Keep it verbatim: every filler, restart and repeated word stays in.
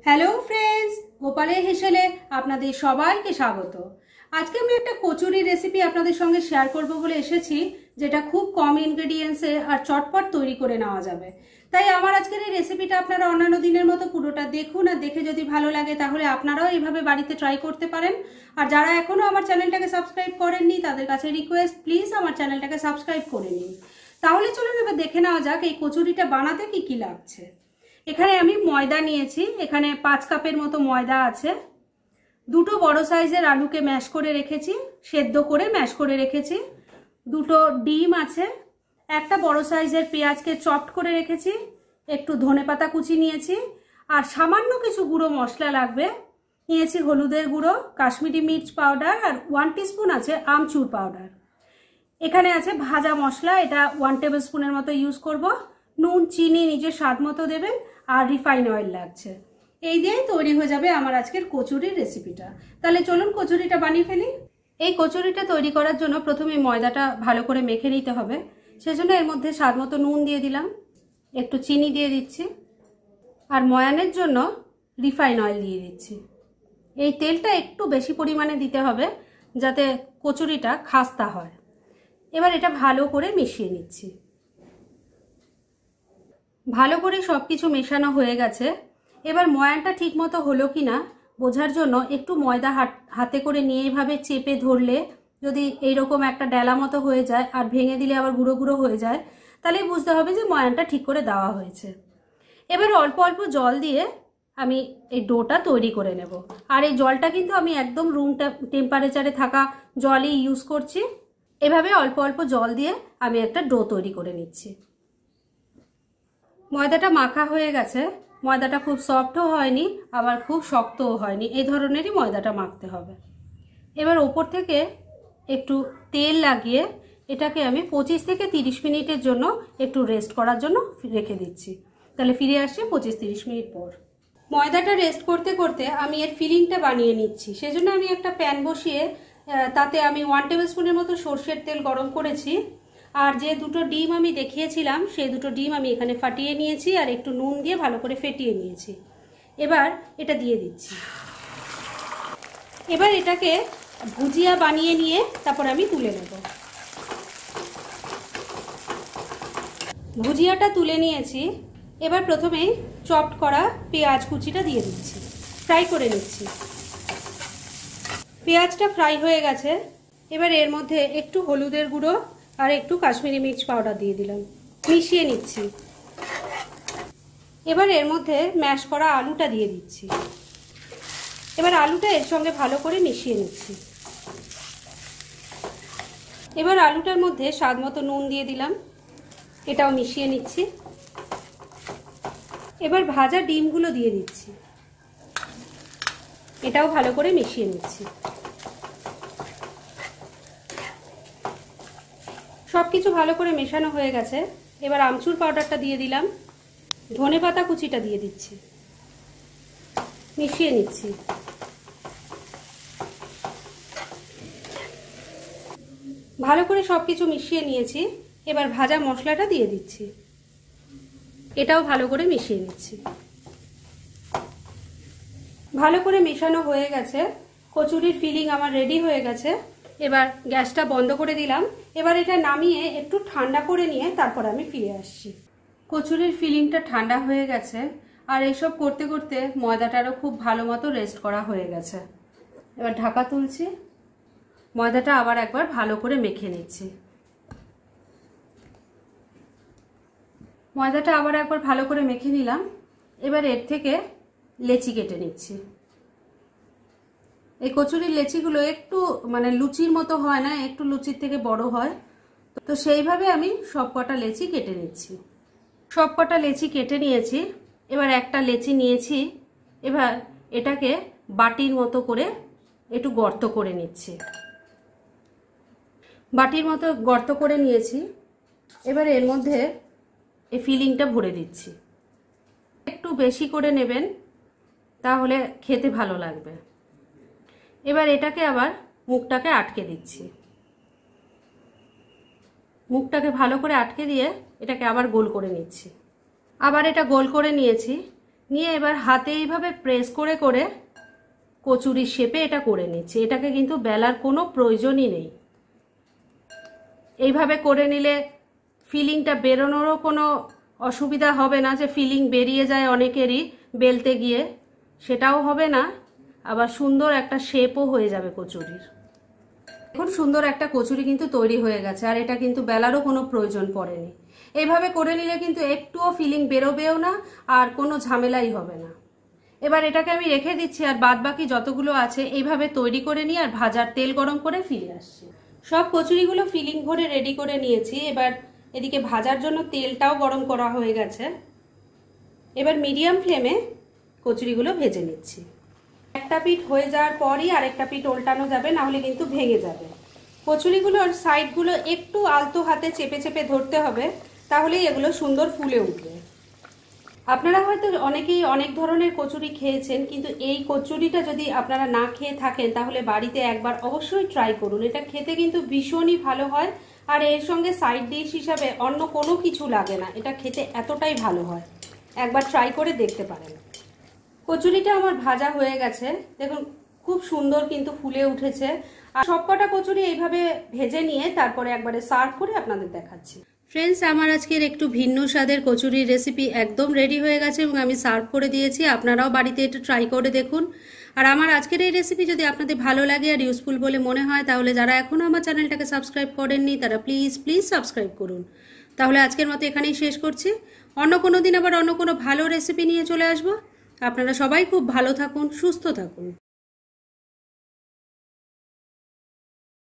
Hello friends, গোপালের হেসেলে আপনাদের সবাইকে স্বাগত। আজকে আমি একটা কচুরি রেসিপি আপনাদের সঙ্গে শেয়ার করব বলে এসেছি, যেটা খুব কম ইনগ্রেডিয়েন্টসে আর চটপট তৈরি করে নেওয়া যাবে। তাই আমার আজকের এই রেসিপিটা আপনারা অন্যান্য দিনের মতো পুরোটা দেখুন, আর দেখে যদি ভালো লাগে তাহলে আপনারাও এইভাবে বাড়িতে ট্রাই করতে পারেন। আর যারা এখনও আমার চ্যানেলটাকে সাবস্ক্রাইব করেননি তাদের কাছে রিকোয়েস্ট, প্লিজ আমার চ্যানেলটাকে সাবস্ক্রাইব করে নিন। তাহলে চলুন এবার দেখে নেওয়া যাক এই কচুরিটা বানাতে কি কি লাগছে। এখানে আমি ময়দা নিয়েছি, এখানে পাঁচ কাপের মতো ময়দা আছে। দুটো বড় সাইজের আলুকে ম্যাশ করে রেখেছি, সেদ্ধ করে ম্যাশ করে রেখেছি। দুটো ডিম আছে, একটা বড় সাইজের পেঁয়াজকে চপড করে রেখেছি, একটু ধনেপাতা কুচি নিয়েছি, আর সামান্য কিছু গুঁড়ো মশলা লাগবে। নিয়েছি হলুদের গুঁড়ো, কাশ্মীরি মির্চ পাউডার, আর ওয়ান টিস্পুন আছে আমচুর পাউডার। এখানে আছে ভাজা মশলা, এটা ওয়ান টেবিল স্পুনের মতো ইউজ করব। নুন চিনি নিজের স্বাদ মতো দেবেন, আর রিফাইন অয়েল লাগছে। এই দিয়েই তৈরি হয়ে যাবে আমার আজকের কচুরির রেসিপিটা। তাহলে চলুন কচুরিটা বানিয়ে ফেলি। এই কচুরিটা তৈরি করার জন্য প্রথমে ময়দাটা ভালো করে মেখে নিতে হবে। সেজন্য এর মধ্যে স্বাদ মতো নুন দিয়ে দিলাম, একটু চিনি দিয়ে দিচ্ছি, আর ময়ানের জন্য রিফাইন অয়েল দিয়ে দিচ্ছি। এই তেলটা একটু বেশি পরিমাণে দিতে হবে যাতে কচুরিটা খাস্তা হয়। এবার এটা ভালো করে মিশিয়ে নিচ্ছি। ভালো করে সব কিছু মেশানো হয়ে গেছে। এবার ময়ানটা ঠিক মতো হলো কি না বোঝার জন্য একটু ময়দা হাতে করে নিয়ে এইভাবে চেপে ধরলে, যদি এইরকম একটা ডেলা মতো হয়ে যায় আর ভেঙে দিলে আবার গুঁড়ো গুঁড়ো হয়ে যায়, তাহলে বুঝতে হবে যে ময়ানটা ঠিক করে দেওয়া হয়েছে। এবার অল্প অল্প জল দিয়ে আমি এই ডোটা তৈরি করে নেব। আর এই জলটা কিন্তু আমি একদম রুম টেম্পারেচারে থাকা জলই ইউজ করছি। এভাবে অল্প অল্প জল দিয়ে আমি একটা ডো তৈরি করে নিচ্ছি। ময়দাটা মাখা হয়ে গেছে। ময়দাটা খুব সফটও হয়নি, আবার খুব শক্তও হয়নি, এই ধরনেরই ময়দাটা মাখতে হবে। এবার ওপর থেকে একটু তেল লাগিয়ে এটাকে আমি পঁচিশ থেকে তিরিশ মিনিটের জন্য একটু রেস্ট করার জন্য রেখে দিচ্ছি। তাহলে ফিরে আসছি পঁচিশ তিরিশ মিনিট পর। ময়দাটা রেস্ট করতে করতে আমি এর ফিলিংটা বানিয়ে নিচ্ছি। সেজন্য আমি একটা প্যান বসিয়ে তাতে আমি ওয়ান টেবিল স্পুনের মতো সর্ষের তেল গরম করেছি। আর যে দুটো ডিম আমি দেখিয়েছিলাম সেই দুটো ডিম আমি এখানে ফাটিয়ে নিয়েছি, আর একটু নুন দিয়ে ভালো করে ফেটিয়ে নিয়েছি। এবার এটা দিয়ে দিচ্ছি। এবার এটাকে ভুজিয়া বানিয়ে নিয়ে তারপর আমি তুলে নেব। ভুজিয়াটা তুলে নিয়েছি। এবার প্রথমেই চপড করা পেঁয়াজ কুচিটা দিয়ে দিচ্ছি, ফ্রাই করে নিচ্ছি। পেঁয়াজটা ফ্রাই হয়ে গেছে। এবার এর মধ্যে একটু হলুদের গুঁড়ো আর একটু কাশ্মীরি মির্চ পাউডার দিয়ে দিলাম, মিশিয়ে নিচ্ছি। এবার এর মধ্যে ম্যাশ করা আলুটা দিয়ে দিচ্ছি। এবার আলুটা এর সঙ্গে ভালো করে মিশিয়ে নিচ্ছি। এবার আলুটার মধ্যে স্বাদ মতো নুন দিয়ে দিলাম, এটাও মিশিয়ে নিচ্ছি। এবার ভাজা ডিমগুলো দিয়ে দিচ্ছি, এটাও ভালো করে মিশিয়ে নিচ্ছি। সব কিছু ভালো করে মেশানো হয়ে গেছে। এবার আমচুর পাউডারটা দিয়ে দিলাম, ধনেপাতা কুচিটা দিয়ে দিচ্ছি, মিশিয়ে নিচ্ছি। ভালো করে সব কিছু মিশিয়ে নিয়েছি। এবার ভাজা মশলাটা দিয়ে দিচ্ছি, এটাও ভালো করে মিশিয়ে নিচ্ছি। ভালো করে মেশানো হয়ে গেছে। কচুরির ফিলিং আমার রেডি হয়ে গেছে। এবার গ্যাসটা বন্ধ করে দিলাম। এবার এটা নামিয়ে একটু ঠান্ডা করে নিয়ে তারপর আমি ফিরে আসছি। কচুরির ফিলিংটা ঠান্ডা হয়ে গেছে, আর এইসব করতে করতে ময়দাটারও খুব ভালো মতো রেস্ট করা হয়ে গেছে। এবার ঢাকা তুলছি, ময়দাটা আবার একবার ভালো করে মেখে নিচ্ছি। ময়দাটা আবার একবার ভালো করে মেখে নিলাম। এবার এর থেকে লেচি কেটে নিচ্ছি। এই কচুরির লেচিগুলো একটু মানে লুচির মতো হয় না, একটু লুচির থেকে বড় হয়, তো সেইভাবে আমি সব কটা লেচি কেটে নিচ্ছি। সব কটা লেচি কেটে নিয়েছি। এবার একটা লেচি নিয়েছি, এবার এটাকে বাটির মতো করে একটু গর্ত করে নিচ্ছি। বাটির মতো গর্ত করে নিয়েছি। এবার এর মধ্যে এই ফিলিংটা ভরে দিচ্ছি। একটু বেশি করে নেবেন, তাহলে খেতে ভালো লাগবে। এবার এটাকে আবার মুখটাকে আটকে দিচ্ছি। মুখটাকে ভালো করে আটকে দিয়ে এটাকে আবার গোল করে নিচ্ছি। আবার এটা গোল করে নিয়েছি। নিয়ে এবার হাতে এইভাবে প্রেস করে করে কচুরির শেপে এটা করে নিচ্ছি। এটাকে কিন্তু বেলার কোনো প্রয়োজনই নেই। এইভাবে করে নিলে ফিলিংটা বেরোনোরও কোনো অসুবিধা হবে না, যে ফিলিং বেরিয়ে যায় অনেকেরই বেলতে গিয়ে, সেটাও হবে না। আবার সুন্দর একটা শেপও হয়ে যাবে কচুরির। এখন সুন্দর একটা কচুরি কিন্তু তৈরি হয়ে গেছে, আর এটা কিন্তু বেলারও কোনো প্রয়োজন পড়েনি। এইভাবে করে নিলে কিন্তু একটুও ফিলিং বেরোবেও না, আর কোনো ঝামেলাই হবে না। এবার এটাকে আমি রেখে দিচ্ছি, আর বাদ বাকি যতগুলো আছে এইভাবে তৈরি করে নিয়ে আর ভাজার তেল গরম করে ফিরে আসছি। সব কচুরিগুলো ফিলিং ভরে রেডি করে নিয়েছি। এবার এদিকে ভাজার জন্য তেলটাও গরম করা হয়ে গেছে। এবার মিডিয়াম ফ্লেমে কচুরিগুলো ভেজে নিচ্ছি। একটা পিঠ হয়ে যাওয়ার পরই আরেকটা পিঠ উল্টানো যাবে, না হলে কিন্তু ভেঙে যাবে। কচুরিগুলোর সাইডগুলো একটু আলতো হাতে চেপে চেপে ধরতে হবে, তাহলেই এগুলো সুন্দর ফুলে উঠবে। আপনারা হয়তো অনেকেই অনেক ধরনের কচুরি খেয়েছেন, কিন্তু এই কচুরিটা যদি আপনারা না খেয়ে থাকেন তাহলে বাড়িতে একবার অবশ্যই ট্রাই করুন। এটা খেতে কিন্তু ভীষণই ভালো হয়, আর এর সঙ্গে সাইড ডিশ হিসাবে অন্য কোনো কিছু লাগে না। এটা খেতে এতটাই ভালো হয়, একবার ট্রাই করে দেখতে পারেন। কচুরিটা আমার ভাজা হয়ে গেছে, দেখুন খুব সুন্দর কিন্তু ফুলে উঠেছে। আর সবকটা কচুরি এইভাবে ভেজে নিয়ে তারপরে একবারে সার্ভ করে আপনাদের দেখাচ্ছি। ফ্রেন্ডস, আমার আজকের একটু ভিন্ন স্বাদের কচুরির রেসিপি একদম রেডি হয়ে গেছে এবং আমি সার্ভ করে দিয়েছি। আপনারাও বাড়িতে এটা ট্রাই করে দেখুন। আর আমার আজকের এই রেসিপি যদি আপনাদের ভালো লাগে আর ইউজফুল বলে মনে হয়, তাহলে যারা এখনও আমার চ্যানেলটাকে সাবস্ক্রাইব করেননি তারা প্লিজ প্লিজ সাবস্ক্রাইব করুন। তাহলে আজকের মতো এখানেই শেষ করছি। অন্য কোনো দিন আবার অন্য কোনো ভালো রেসিপি নিয়ে চলে আসবো। আপনারা সবাই খুব ভালো থাকুন, সুস্থ থাকুন।